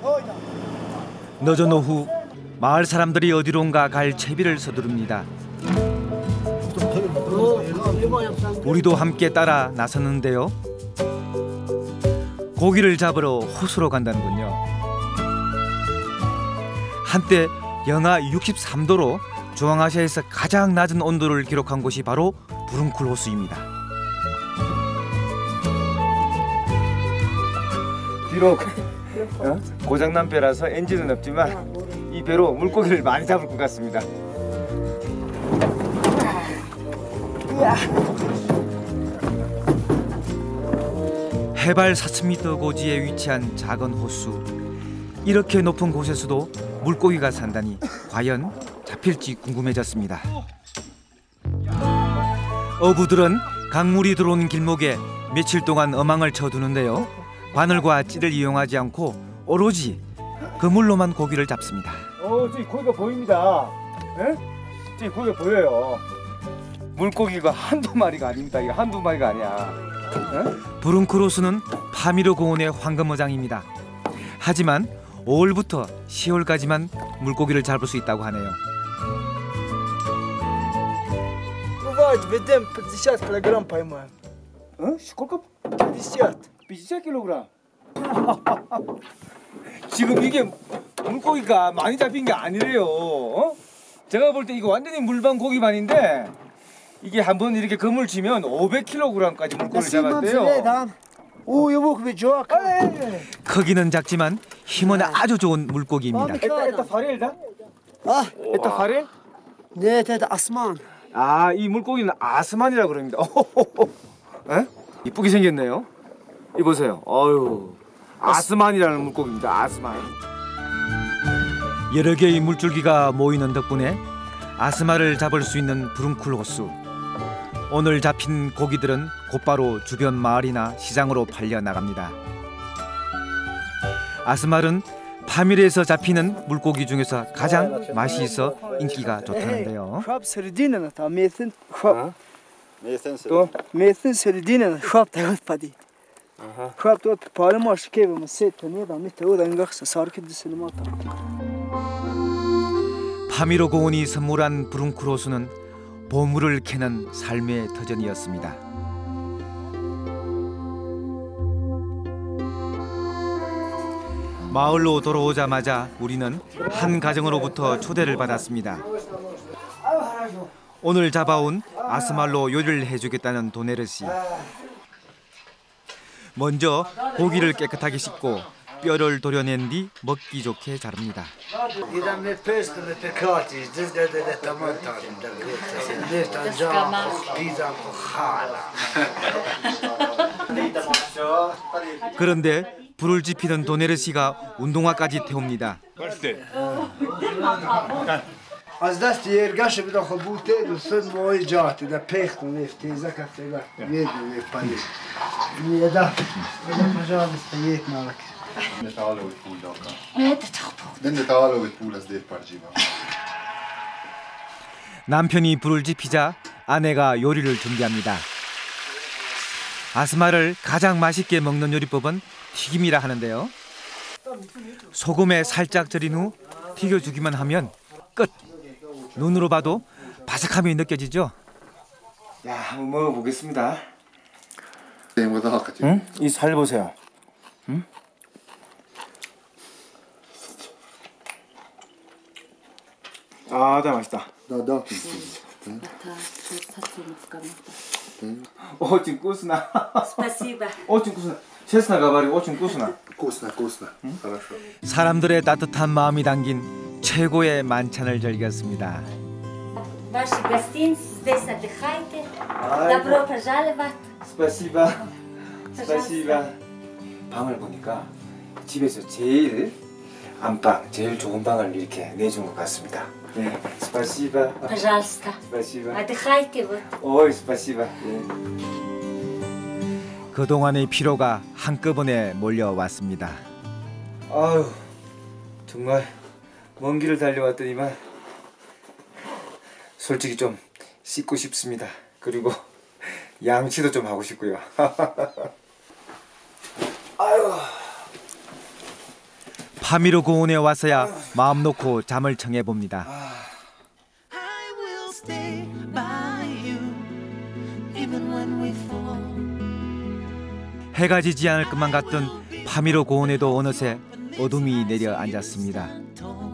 늦은 오후 마을 사람들이 어디론가 갈 채비를 서두릅니다. 우리도 함께 따라 나섰는데요. 고기를 잡으러 호수로 간다는군요. 한때 영하 63도로 중앙아시아에서 가장 낮은 온도를 기록한 곳이 바로 부릉쿨 호수입니다. 비록 고장난 배라서 엔진은 없지만 이 배로 물고기를 많이 잡을 것 같습니다. 해발 4,000m 고지에 위치한 작은 호수. 이렇게 높은 곳에서도 물고기가 산다니 과연 잡힐지 궁금해졌습니다. 어부들은 강물이 들어오는 길목에 며칠 동안 어망을 쳐두는데요. 바늘과 찌를 이용하지 않고 오로지 그물로만 고기를 잡습니다. 저기 고기가 보입니다. 에? 저기 고기가 보여요. 물고기가 한두 마리가 아닙니다. 이거 한두 마리가 아니야. 부릉쿨 호수는 파미르 공원의 황금어장입니다. 하지만 5월부터 10월까지만 물고기를 잡을 수 있다고 하네요. 지금 이게 물고기가 많이 잡힌 게 아니래요. 제가 볼 때 이거 완전히 물반 고기만인데 이게 한번 이렇게 그물 치면 500kg까지 물고기를 잡았대요. 크기는 작지만 힘은 아주 좋은 물고기입니다. 아, 이 물고기는 아스만이라고 그럽니다. 이쁘게 생겼네요. 이 보세요. 어휴, 아스만이라는 물고기입니다. 아스만. 여러 개의 물줄기가 모이는 덕분에 아스만을 잡을 수 있는 부릉쿨 호수. 오늘 잡힌 고기들은 곧바로 주변 마을이나 시장으로 팔려 나갑니다. 아스말은 파미르에서 잡히는 물고기 중에서 가장 맛이 있어 인기가 좋다는데요. 또? 파미르 공원이 선물한 부릉쿨 호수는 보물을 캐는 삶의 터전이었습니다. 마을로 돌아오자마자 우리는 한 가정으로부터 초대를 받았습니다. 오늘 잡아온 아스말로 요리를 해주겠다는 도네르 씨. 먼저 고기를 깨끗하게 씻고 뼈를 도려낸 뒤 먹기 좋게 자릅니다. 그런데 불을 지피던 도네르 씨가 운동화까지 태웁니다. 남편이 불을 지피자 아내가 요리를 준비합니다. 아스마를 가장 맛있게 먹는 요리법은 튀김이라 하는데요. 소금에 살짝 절인 후 튀겨주기만 하면 끝. 눈으로 봐도 바삭함이 느껴지죠? 야, 한번 먹어보겠습니다. 응? 이 살 보세요. 응? 아, 다 맛있다. Очень вкусно. Спасибо. Очень вкусно. Честно говорю, очень вкусно. Вкусно, вкусно. Хорошо. 사람들의 따뜻한 마음이 담긴 최고의 만찬을 즐겼습니다. Ваши гостиницы здесь отдыхайте. Добро пожаловать. Спасибо. Спасибо. 방을 보니까 집에서 제일 안방, 제일 좋은 방을 이렇게 내준 것 같습니다. 네, спасибо. Пожалуйста. Спасибо. Отдыхайте вот. Ой, спасибо. 네. 그동안의 피로가 한꺼번에 몰려왔습니다. 아유, 정말 먼 길을 달려왔더니만 솔직히 좀 씻고 싶습니다. 그리고 양치도 좀 하고 싶고요. 아유. 파미르 고원에 와서야 마음 놓고 잠을 청해 봅니다. I will stay by you, even when we fall. 해가 지지 않을 것만 같던 파미르 고원에도 어느새 어둠이 내려 앉았습니다. Told